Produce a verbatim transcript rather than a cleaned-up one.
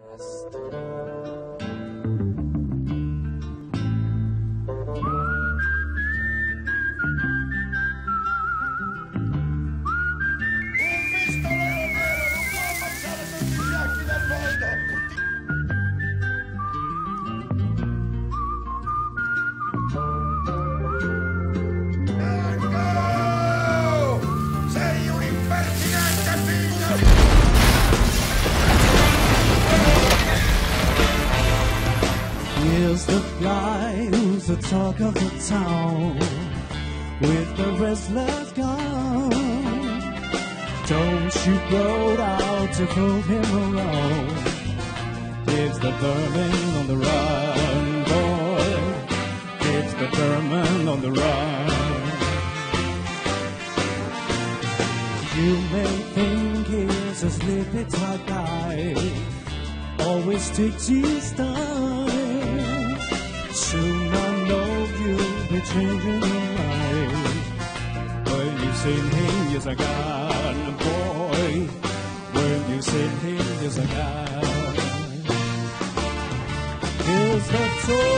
Here's the guy who's the talk of the town, with the restless gone. Don't you go out to prove him wrong. It's the vermin on the run, boy. It's the vermin on the run. You may think he's a sleepy type guy, always takes his time. Soon I know you'll be changing your mind. When you see him, yes I got a boy. When you see him, yes I got. Here's the toy.